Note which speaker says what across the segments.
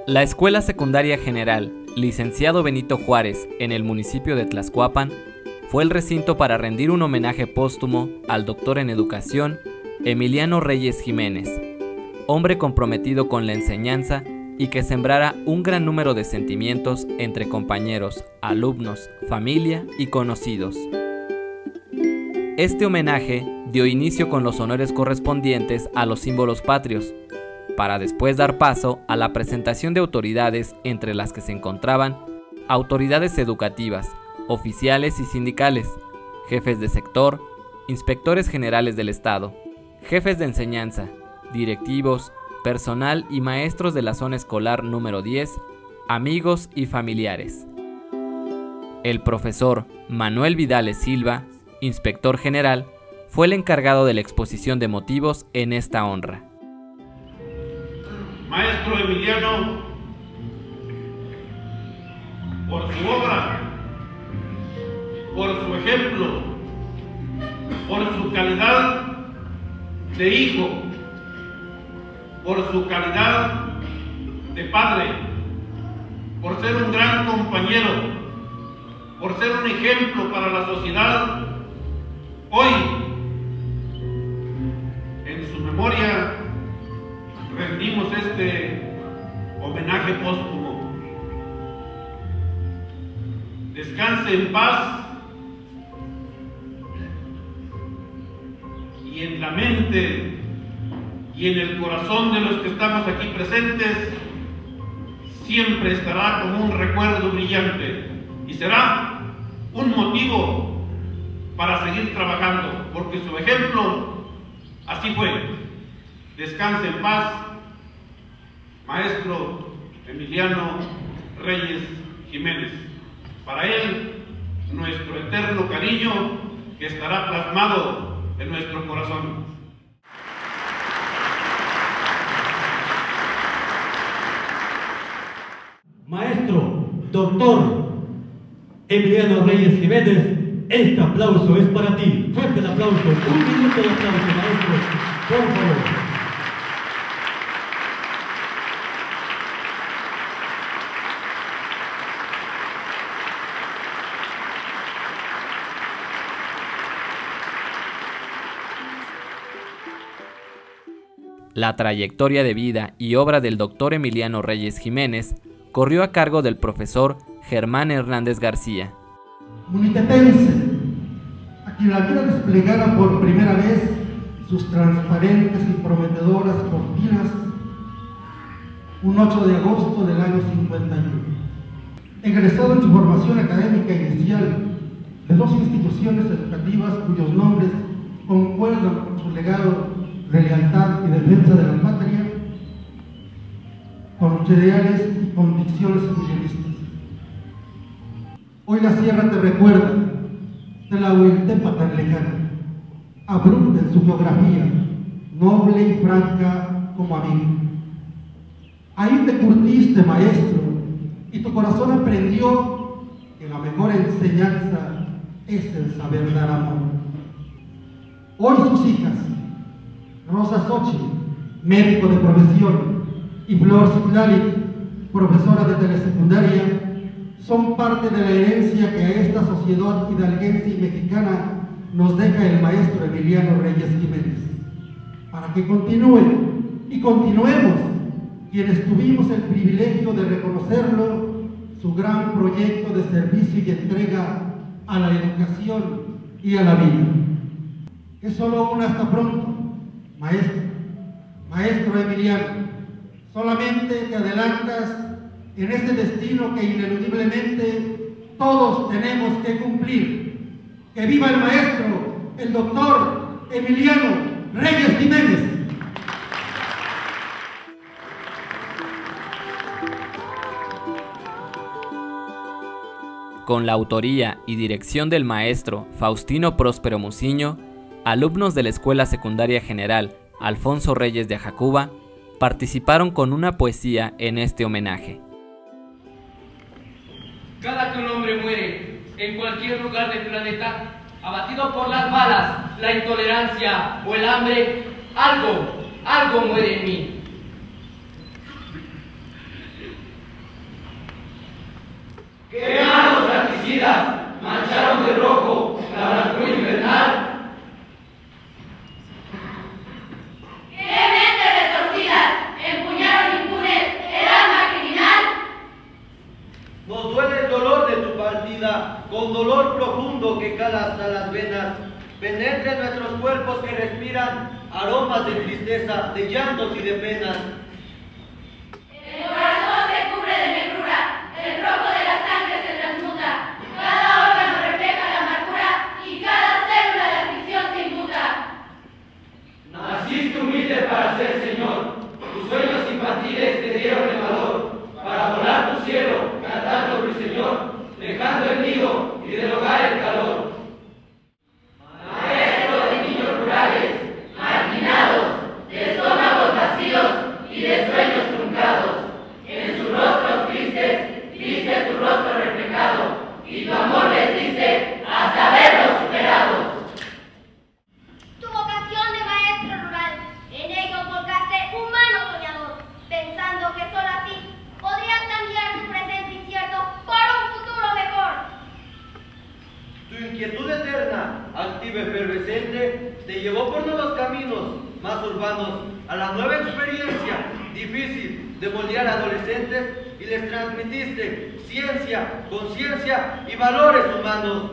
Speaker 1: La Escuela Secundaria General Licenciado Benito Juárez en el municipio de Tlaxcuapan fue el recinto para rendir un homenaje póstumo al doctor en educación Emiliano Reyes Jiménez, hombre comprometido con la enseñanza y que sembrara un gran número de sentimientos entre compañeros, alumnos, familia y conocidos. Este homenaje dio inicio con los honores correspondientes a los símbolos patrios, para después dar paso a la presentación de autoridades, entre las que se encontraban autoridades educativas, oficiales y sindicales, jefes de sector, inspectores generales del Estado, jefes de enseñanza, directivos, personal y maestros de la zona escolar número 10, amigos y familiares. El profesor Manuel Vidales Silva, inspector general, fue el encargado de la exposición de motivos en esta honra.
Speaker 2: Maestro Emiliano, por su obra, por su ejemplo, por su calidad de hijo, por su calidad de padre, por ser un gran compañero, por ser un ejemplo para la sociedad, hoy, en su memoria, rendimos este homenaje póstumo. Descanse en paz y en la mente y en el corazón de los que estamos aquí presentes siempre estará como un recuerdo brillante y será un motivo para seguir trabajando, porque su ejemplo así fue. Descanse en paz, maestro Emiliano Reyes Jiménez. Para él, nuestro eterno cariño que estará plasmado en nuestro corazón.
Speaker 3: Maestro, doctor Emiliano Reyes Jiménez, este aplauso es para ti. Fuerte el aplauso. Un minuto de aplauso, maestro, por favor.
Speaker 1: La trayectoria de vida y obra del doctor Emiliano Reyes Jiménez corrió a cargo del profesor Germán Hernández García.
Speaker 4: Munitepense, a quien la vida desplegara por primera vez sus transparentes y prometedoras cortinas un 8 de agosto del año 51. Egresado en su formación académica inicial de dos instituciones educativas cuyos nombres concuerdan con su legado de lealtad y defensa de la patria, con ideales y convicciones emilianistas. Hoy la sierra te recuerda de la Huiltepa tan lejana, abrupta en su geografía, noble y franca como amigo. Ahí te curtiste, maestro, y tu corazón aprendió que la mejor enseñanza es el saber dar amor. Hoy sus hijas, Rosa Xochitl, médico de profesión, y Flor Citlali, profesora de telesecundaria, son parte de la herencia que a esta sociedad hidalguense y mexicana nos deja el maestro Emiliano Reyes Jiménez, para que continúen y continuemos quienes tuvimos el privilegio de reconocerlo, su gran proyecto de servicio y entrega a la educación y a la vida. Es solo un hasta pronto, maestro Emiliano. Solamente te adelantas en este destino que ineludiblemente todos tenemos que cumplir. ¡Que viva el maestro, el doctor Emiliano Reyes Jiménez!
Speaker 1: Con la autoría y dirección del maestro Faustino Próspero Muciño, alumnos de la Escuela Secundaria General Alfonso Reyes de Ajacuba participaron con una poesía en este homenaje.
Speaker 5: Cada que un hombre muere en cualquier lugar del planeta, abatido por las balas, la intolerancia o el hambre, algo muere en mí.
Speaker 6: de nuestros cuerpos que respiran aromas de tristeza, de llantos y de penas.
Speaker 7: El corazón se cubre de negrura, el rojo de la sangre se transmuta, cada órgano refleja la amargura y cada célula de aflicción se inmuta.
Speaker 5: Naciste humilde para ser Señor, tus sueños infantiles te dieron el valor, para volar tu cielo, cantando ruiseñor, dejando el nido y del hogar el calor.
Speaker 7: Maestro de niños rurales, marginados, de estómagos vacíos y de sueños truncados, en sus rostros tristes, viste tu rostro reflejado, y tu amor les diste hasta verlos superados.
Speaker 8: Tu vocación de maestro rural, en ello volcaste humano soñador, pensando que solo así podrías cambiar su presente incierto por un futuro mejor.
Speaker 6: Tu inquietud eterna, activa y efervescente, te llevó por nuevos caminos, más urbanos, a la nueva experiencia, difícil, de moldear adolescentes, y les transmitiste ciencia, conciencia y valores humanos.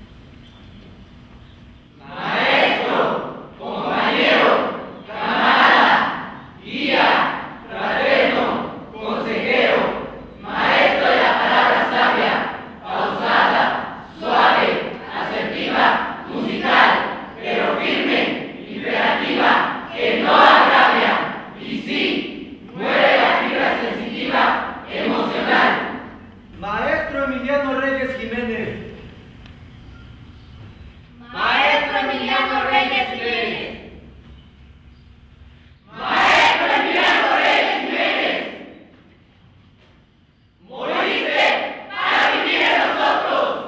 Speaker 7: Maestro, compañero, camarada, guía, fraterno, consejero, maestro de la palabra sabia, pausada, suave, asertiva, musical, pero firme, imperativa, que no agravia, y sí, muere la fibra sensitiva, emocional.
Speaker 6: Maestro Emiliano Reyes Jiménez.
Speaker 7: Maestro Emiliano Reyes Jiménez. Maestro Emiliano Reyes Jiménez. Moriste para vivir en nosotros.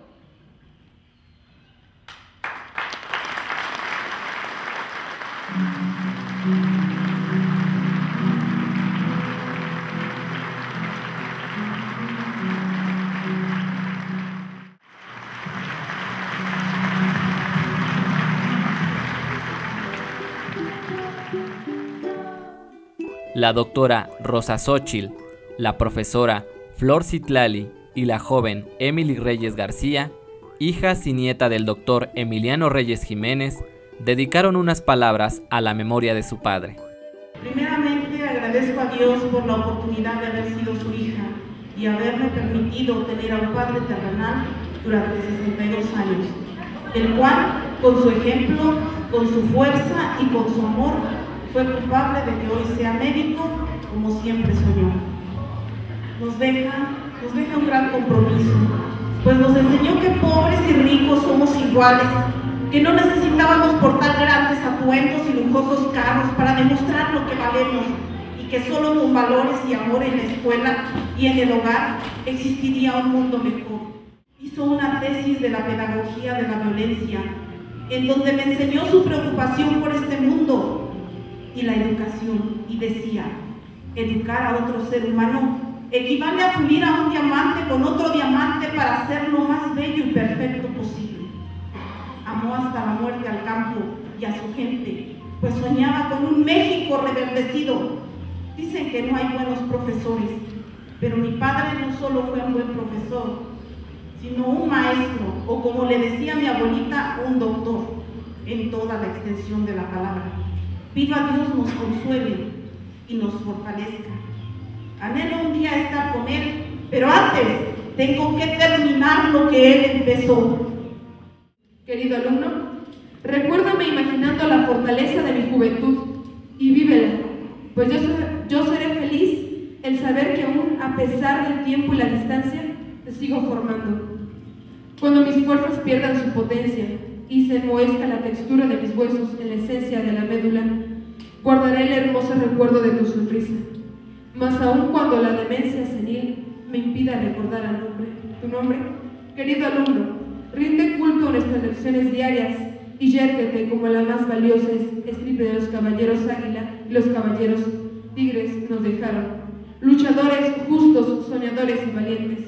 Speaker 1: La doctora Rosa Xóchitl, la profesora Flor Citlali y la joven Emily Reyes García, hijas y nieta del doctor Emiliano Reyes Jiménez, dedicaron unas palabras a la memoria de su padre.
Speaker 9: Primeramente agradezco a Dios por la oportunidad de haber sido su hija y haberme permitido tener a un padre terrenal durante 62 años, el cual, con su ejemplo, con su fuerza y con su amor, fue culpable de que hoy sea médico como siempre soñó. Nos deja un gran compromiso, pues nos enseñó que pobres y ricos somos iguales, que no necesitábamos portar grandes atuendos y lujosos carros para demostrar lo que valemos, y que solo con valores y amor en la escuela y en el hogar existiría un mundo mejor. Hizo una tesis de la pedagogía de la violencia, en donde me enseñó su preocupación por este mundo y la educación, y decía: educar a otro ser humano equivale a pulir a un diamante con otro diamante para hacerlo más bello y perfecto posible. Amó hasta la muerte al campo y a su gente, pues soñaba con un México reverdecido. Dicen que no hay buenos profesores, pero mi padre no solo fue un buen profesor, sino un maestro, o como le decía mi abuelita, un doctor, en toda la extensión de la palabra. Viva Dios nos consuele y nos fortalezca. Anhelo un día estar con Él, pero antes tengo que terminar lo que Él empezó.
Speaker 10: Querido alumno, recuérdame imaginando la fortaleza de mi juventud y vívela, pues yo seré feliz el saber que aún a pesar del tiempo y la distancia te sigo formando. Cuando mis fuerzas pierdan su potencia y se enmohezca la textura de mis huesos en la esencia de la médula, guardaré el hermoso recuerdo de tu sonrisa. Mas aún cuando la demencia senil me impida recordar tu nombre, querido alumno, rinde culto a nuestras lecciones diarias y yérguete como la más valiosa estirpe de los caballeros águila y los caballeros tigres nos dejaron, luchadores justos, soñadores y valientes.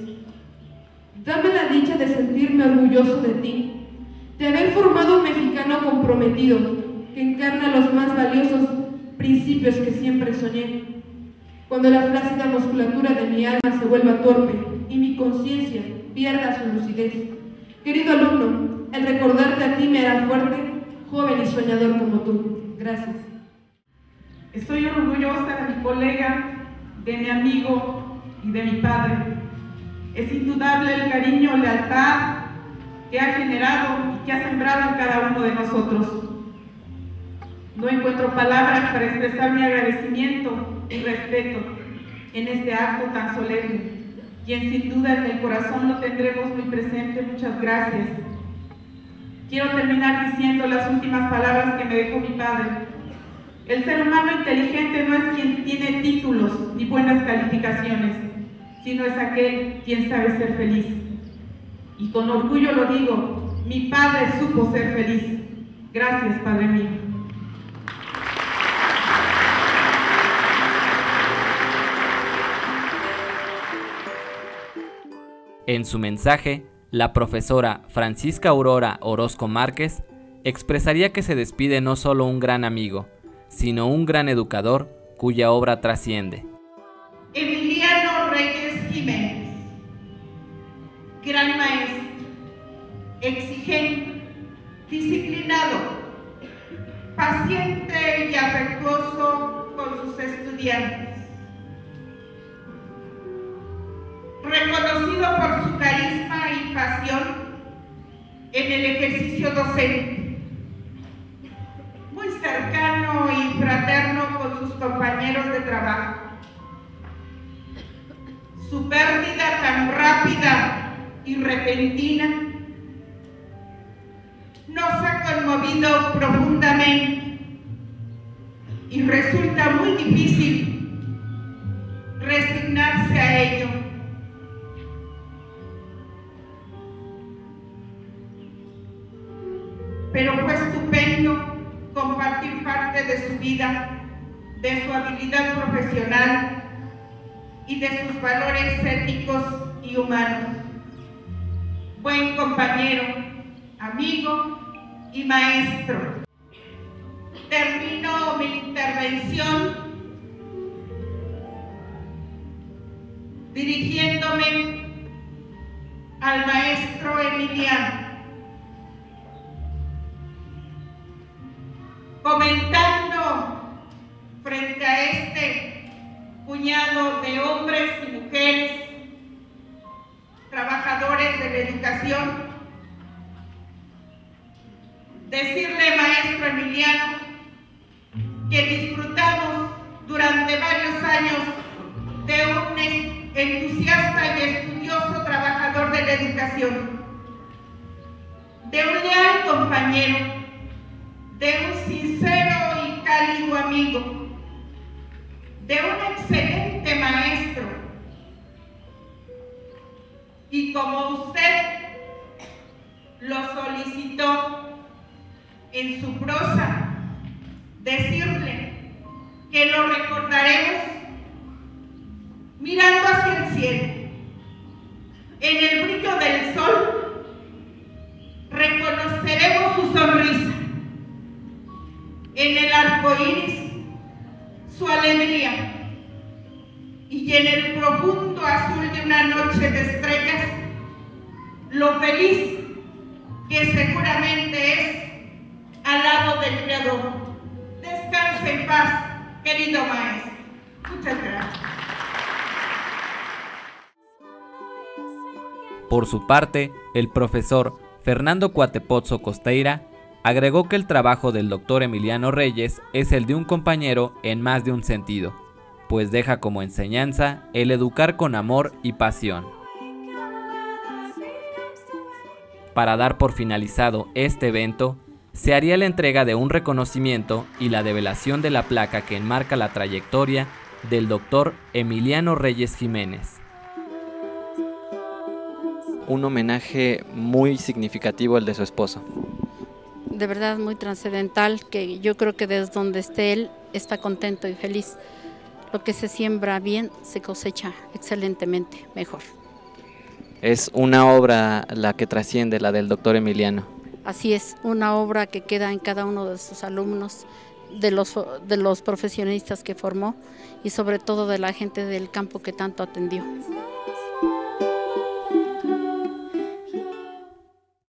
Speaker 10: Dame la dicha de sentirme orgulloso de ti, de haber formado un mexicano comprometido que encarna los más valiosos principios que siempre soñé. Cuando la flácida musculatura de mi alma se vuelva torpe y mi conciencia pierda su lucidez, querido alumno, el recordarte a ti me hará fuerte joven y soñador como tú. Gracias.
Speaker 9: Estoy orgullosa de mi colega, de mi amigo y de mi padre. Es indudable el cariño, lealtad que ha generado y que ha sembrado en cada uno de nosotros. No encuentro palabras para expresar mi agradecimiento y respeto en este acto tan solemne, quien sin duda en el corazón lo tendremos muy presente. Muchas gracias. Quiero terminar diciendo las últimas palabras que me dejó mi padre. El ser humano inteligente no es quien tiene títulos ni buenas calificaciones, sino es aquel quien sabe ser feliz. Y con orgullo lo digo, mi padre supo ser feliz. Gracias, Padre mío.
Speaker 1: En su mensaje, la profesora Francisca Aurora Orozco Márquez expresaría que se despide no solo un gran amigo, sino un gran educador cuya obra trasciende.
Speaker 9: Emiliano Reyes Jiménez, gran maestro, exigente, disciplinado, paciente y afectuoso con sus estudiantes, reconocido por su carisma y pasión en el ejercicio docente, muy cercano y fraterno con sus compañeros de trabajo. Su pérdida tan rápida y repentina nos ha conmovido profundamente y resulta muy difícil resignarse a ello. Pero fue estupendo compartir parte de su vida, de su habilidad profesional y de sus valores éticos y humanos. Buen compañero, amigo y maestro. Termino mi intervención dirigiéndome al maestro Emiliano, comentando frente a este puñado de hombres y mujeres, trabajadores de la educación, decirle, maestro Emiliano, que disfrutamos durante varios años de un entusiasta y estudioso trabajador de la educación, de un leal compañero, de un sincero y cálido amigo, de un excelente maestro. Y como usted lo solicitó en su prosa, decirle que lo recordaremos mirando hacia el cielo. En el brillo del sol reconoceremos su sonrisa. En el arco iris, su alegría, y en el profundo azul de una noche de estrellas, lo feliz que seguramente es al lado del Creador. Descanse en paz, querido maestro. Muchas gracias.
Speaker 1: Por su parte, el profesor Fernando Cuatepozzo Costeira agregó que el trabajo del doctor Emiliano Reyes es el de un compañero en más de un sentido, pues deja como enseñanza el educar con amor y pasión. Para dar por finalizado este evento, se haría la entrega de un reconocimiento y la develación de la placa que enmarca la trayectoria del doctor Emiliano Reyes Jiménez.
Speaker 11: Un homenaje muy significativo el de su esposo.
Speaker 12: De verdad muy trascendental, que yo creo que desde donde esté él está contento y feliz. Lo que se siembra bien se cosecha excelentemente mejor.
Speaker 11: Es una obra la que trasciende, la del doctor Emiliano.
Speaker 12: Así es, una obra que queda en cada uno de sus alumnos, de los profesionistas que formó y sobre todo de la gente del campo que tanto atendió.